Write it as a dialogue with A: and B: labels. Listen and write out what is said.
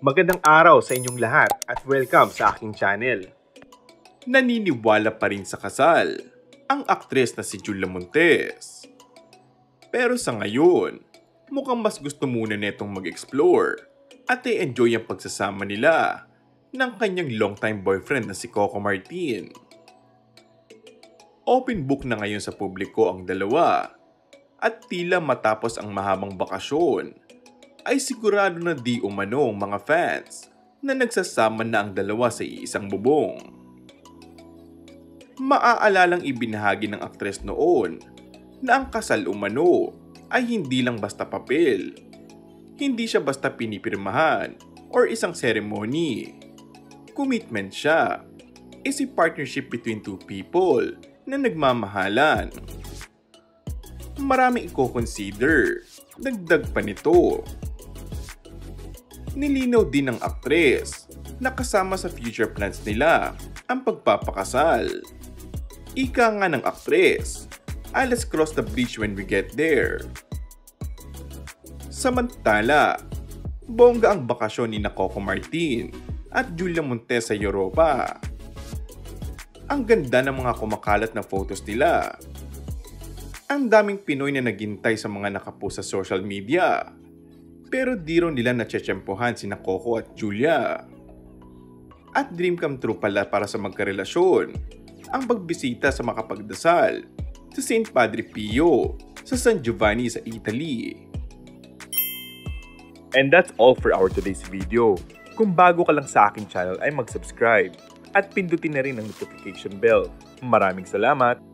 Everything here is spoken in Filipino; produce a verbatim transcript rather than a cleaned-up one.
A: Magandang araw sa inyong lahat at welcome sa aking channel. Naniniwala pa rin sa kasal ang aktres na si Julia Montes. Pero sa ngayon, mukhang mas gusto muna netong mag-explore at i-enjoy ang pagsasama nila ng kanyang longtime boyfriend na si Coco Martin. Open book na ngayon sa publiko ang dalawa at tila matapos ang mahabang bakasyon ay sigurado na di umano ang mga fans na nagsasama na ang dalawa sa iisang bubong. Maaalalang ibinahagi ng aktres noon na ang kasal umano ay hindi lang basta papel. Hindi siya basta pinipirmahan or isang ceremony. Commitment siya. Is a partnership between two people na nagmamahalan. Maraming i-consider. Dagdag pa nito. Nilinaw din ng aktres na kasama sa future plans nila ang pagpapakasal. Ika nga ng aktres, ay let's cross the bridge when we get there. Samantala, bongga ang bakasyon ni Coco Martin at Julia Montes sa Europa. Ang ganda ng mga kumakalat na photos nila. Ang daming Pinoy na naghintay sa mga nakapost sa social media. Pero di rin nila natsyetsyempohan sina Coco at Julia. At dream come true pala para sa magkarelasyon ang pagbisita sa makapagdasal sa Saint Padre Pio sa San Giovanni sa Italy.
B: And that's all for our today's video. Kung bago ka lang sa aking channel ay mag-subscribe at pindutin na rin ang notification bell. Maraming salamat!